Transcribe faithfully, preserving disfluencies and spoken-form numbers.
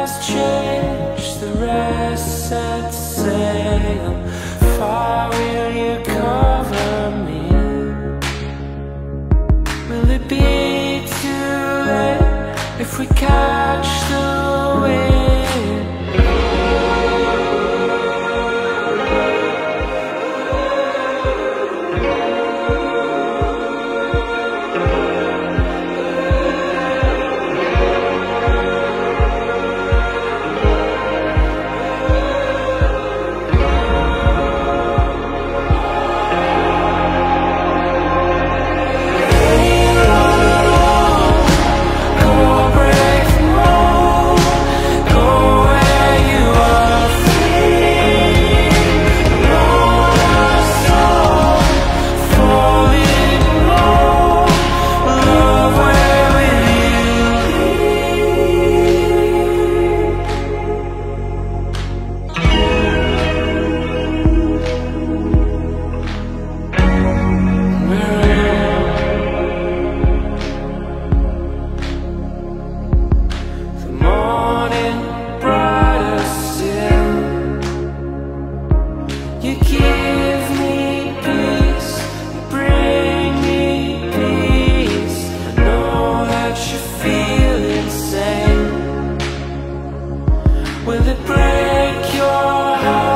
has changed, the rest set sail. Far will you cover me? Will it be too late if we catch the wind? You give me peace, you bring me peace. I know that you feel insane. Will it break your heart?